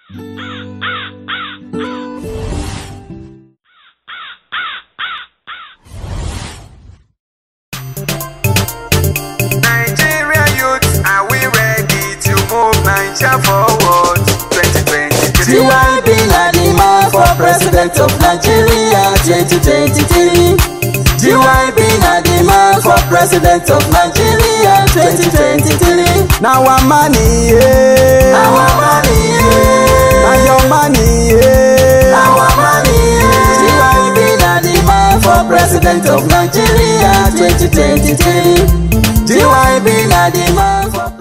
Nigeria youths, are we ready to move Nigeria forward? 2023. TY being a demand for President of Nigeria 2023. TY being a demand for President of Nigeria 2023. Now our money, yeah. Now our money, yeah. Now your money, yeah. Now our money, yeah. TY being a demand for President of Nigeria 2023. TY being a demand for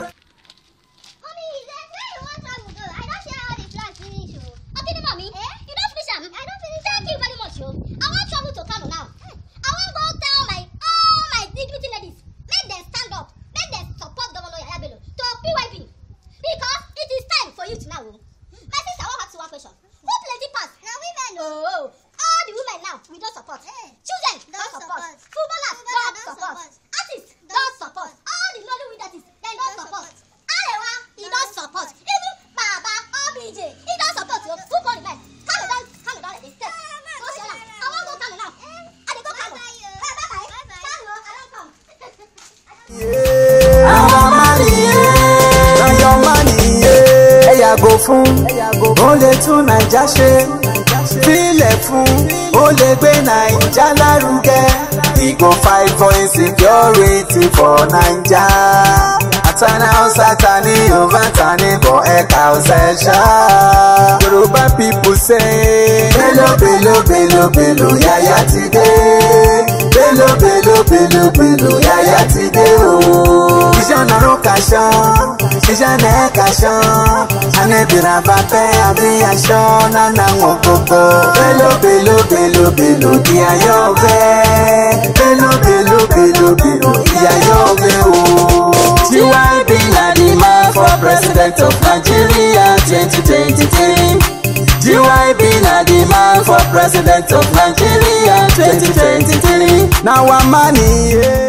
go fún ó lè tún Naija ṣe fílẹ̀ fún ó lè gbé Naija lárugẹ. We go fight for insecurity for Naija. Àtàní Hausa tani Yorùbá tani bọ̀ ẹ̀ka ọ̀sẹ̀ ṣá. Yorùbá people say bélò bélò bélò bélò yáyá ti dé. Bélò bélò bélò bélò yáyá ti dé o. Iṣẹ́ ọ̀nà ló kà ṣán. Iṣẹ́ ẹ̀ka ṣán. Anebira bàbá àbí aṣọ nánà wọn gbogbo. Bélò bélò bélò bélò di ayọ̀ bẹ́ẹ̀. Bélò bélò bélò bélò di ayọ̀ bẹ́ẹ̀ o. TY being a demand for President of Nigeria 2023. TY being a demand for President of Nigeria 2023. Now our money, yeah.